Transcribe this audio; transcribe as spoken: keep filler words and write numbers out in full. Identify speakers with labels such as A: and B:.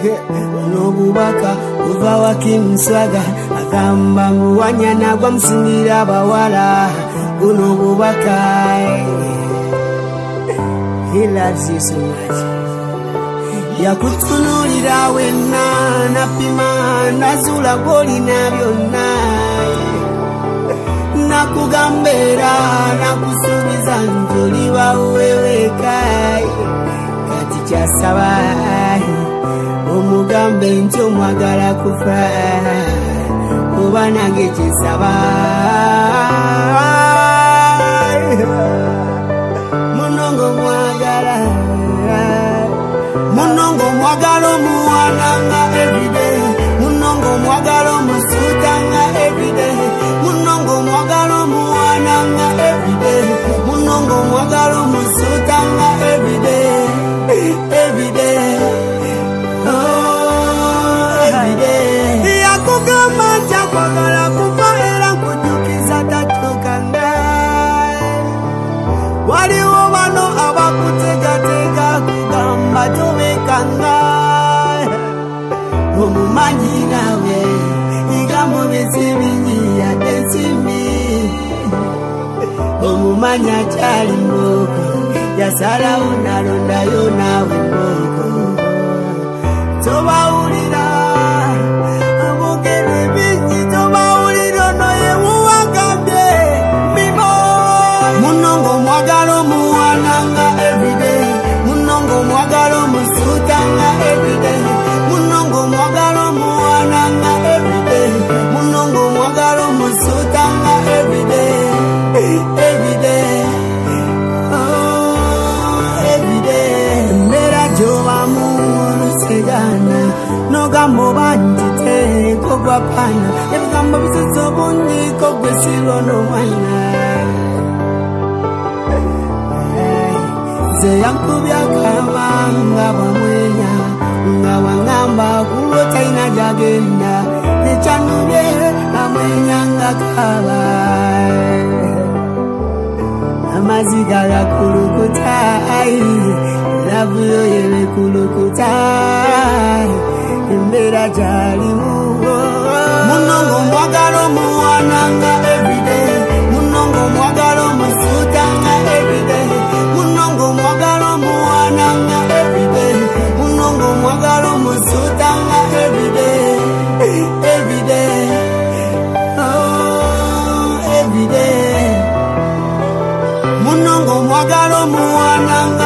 A: Nobubaka uva wakimswaga agamba muwanyana gwa msingira abawala unobubaka. He loves you so much. Yakutunulira wenna napima nazula goli na byonna nakugambera nakusubiza njoliwa weweka kati kyasaba omugambe nti omwagala kufa oba nange kyesaba munongo mwagala munongo mwagala omuwaana nga everyday munongo mwagala omusuuta nga everyday munongo mwagala omuwaana nga everyday munongo mwagala omusuuta nga everyday everyday oh everyday yakugamba nti akwagala kufa era nkujukiza tatokanga waliwo bano abakutegatega kugamba tobekanga omumanyi nawe igambo besibinyi yatesimi omumanyi akyali mboko yasalawo nalondayo nawe mboko tobawulira abogere bingi tobawulira ono yewuwagambye Mimo munongo mwagala omuwaana nga everyday munongo mwagala omusuuta nga everyday munongo mwagala omuwaana nga everyday munongo mwagala omusuuta nga everyday everyday oh everyday mbera jobamu olusigana nogamba oba ntiteeko gwapana ebigambo bisoso bungi ko gwe sirwa n'omwana ze yankubya kabanga bamwenya nga wangamba kulo taina jagenda nechanubye amwenya nga kaba amaziga gakulukuta lavu yo yele kulukuta embera jalimu munongo mwagala omuwaana nga everyday munongo mwagala omusuuta nga everyday munongo mwagala omuwaana nga everyday munongo mwagala omusuuta nga everyday everyday oh everyday munongo mwagala omuwaana nga